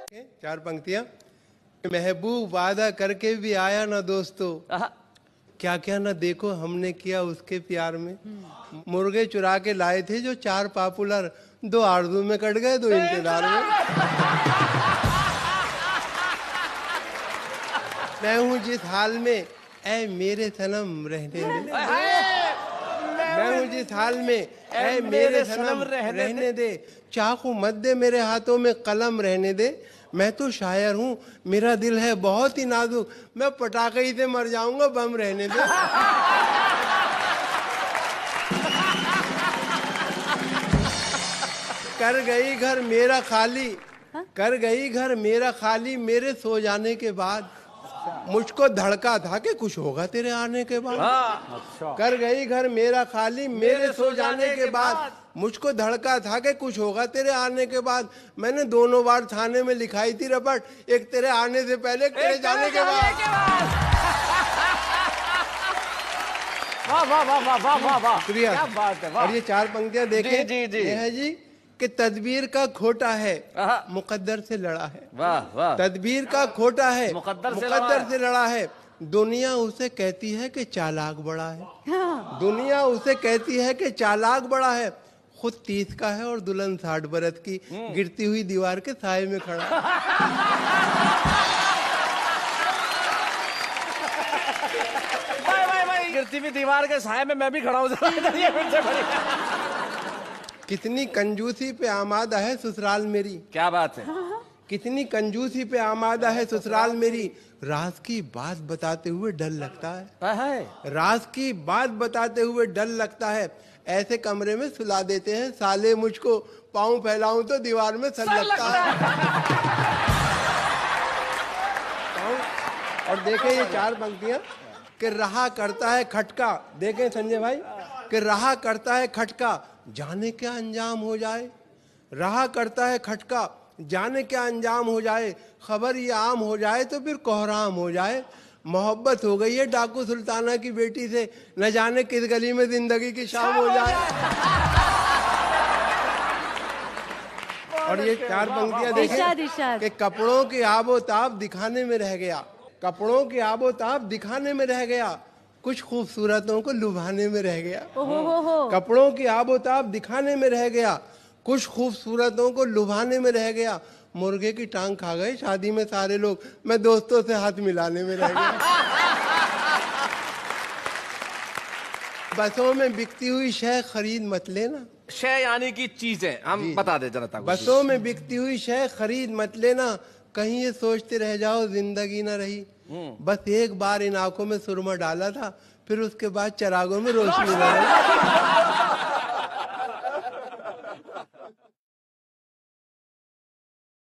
चार पंक्तियां। महबूब वादा करके भी आया ना दोस्तों, क्या क्या ना देखो हमने किया उसके प्यार में। मुर्गे चुरा के लाए थे जो 4 पॉपुलर, 2 आरज़ू में कट गए, 2 इंतजार में। मैं हूँ जिस हाल में ऐ मेरे सनम रहने दे। मैं हूँ जिस हाल में ऐ मेरे सनम रहने दे। चाकू मत दे मेरे हाथों में कलम रहने दे। मैं तो शायर हूँ, मेरा दिल है बहुत ही नाजुक, मैं पटाखे ही से मर जाऊंगा, बम रहने दे। कर गई घर मेरा खाली, कर गई घर मेरा खाली मेरे सो जाने के बाद। मुझको धड़का था कि कुछ होगा तेरे आने के बाद। कर गई घर मेरा खाली मेरे सो जाने के बाद। मुझको धड़का था कि कुछ होगा तेरे आने के बाद। मैंने दोनों बार थाने में लिखाई थी रपट, एक तेरे आने से पहले, एक तेरे जाने के बाद। वाह वाह वाह वाह वाह वाह वाह, शुक्रिया। क्या बात है। और ये 4 पंक्तियां देखें। जी जी ये है जी कि तदबीर का खोटा है मुकद्दर से लड़ा है। वाह वाह। तदबीर का खोटा है मुकद्दर से लड़ा है। दुनिया उसे कहती है कि चालाक बड़ा है। दुनिया उसे कहती है कि चालाक बड़ा है। खुद 30 का है और दुल्हन 60 बरस की, गिरती हुई दीवार के साए में खड़ा है। गिरती हुई दीवार के साए में मैं भी खड़ा हूँ। कितनी कंजूसी पे आमादा है ससुराल मेरी। क्या बात है। कितनी कंजूसी पे आमादा है ससुराल मेरी। राज की बात बताते हुए डर लगता है। राज की बात बताते हुए डर लगता है। ऐसे कमरे में सुला देते हैं साले मुझको, पाँव फैलाऊं तो दीवार में सर लगता है। और देखें ये 4 पंक्तियां कि रहा करता है खटका। देखें संजय भाई कि रहा करता है खटका, जाने क्या अंजाम हो जाए। रहा करता है खटका, जाने क्या अंजाम हो जाए। खबर ये आम हो जाए तो फिर कोहराम हो जाए। मोहब्बत हो गई है डाकू सुल्ताना की बेटी से, न जाने किस गली में जिंदगी की शाम हो जाए। और ये 4 पंक्तियां देखें कि कपड़ों की आबोताब दिखाने में रह गया। कपड़ों की आबोताब दिखाने में रह गया, कुछ खूबसूरतों को लुभाने में रह गया। कपड़ों की आबोताब दिखाने में रह गया, कुछ खूबसूरतों को लुभाने में रह गया। मुर्गे की टांग खा गए शादी में सारे लोग, मैं दोस्तों से हाथ मिलाने में रह गया। बसों में बिकती हुई शय खरीद मत लेना। शय यानी कि चीजें, हम बता दे जनता को। बसों में बिकती हुई शय खरीद मत लेना, कहीं ये सोचते रह जाओ जिंदगी न रही। बस एक बार इन आंखों में सुरमा डाला था, फिर उसके बाद चरागों में रोशनी न रही।